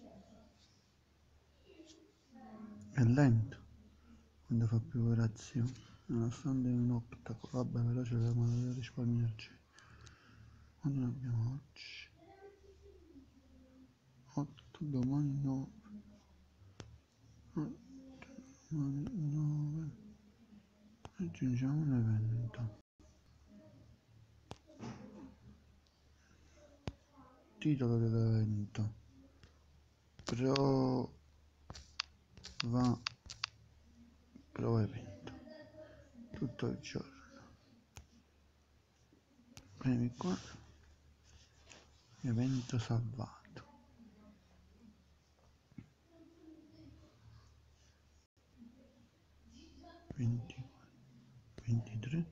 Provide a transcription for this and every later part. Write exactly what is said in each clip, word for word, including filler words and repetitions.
È lento quando fa più operazioni, nonostante un octaco, vabbè, veloce per modo di risparmio energia. Quando ne abbiamo oggi? otto, domani nove. Domani nove. Aggiungiamo un evento. Titolo dell'evento: prova prova evento tutto il giorno. Premi qua, evento salvato. ventiquattro, ventitré,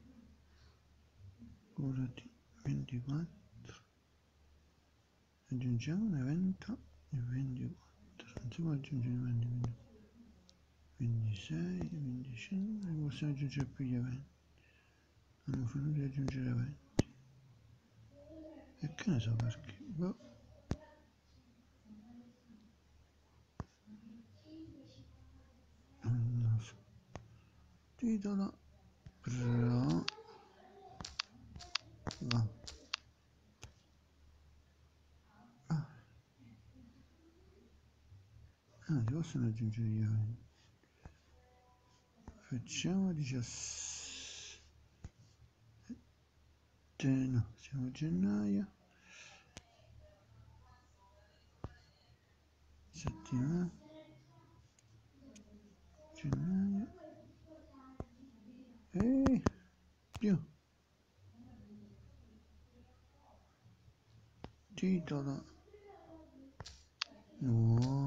curati ventiquattro, aggiungiamo un evento il ventiquattro, non si può aggiungere un evento ventisei, venticinque, non possiamo aggiungere più gli eventi, abbiamo finito di aggiungere eventi, e che ne so perché, boh. Non so. Titolo prova ah, ah si possono aggiungere gli eventi, facciamo diciassette, no, siamo a gennaio, settimana, gennaio, e più titolo nuovo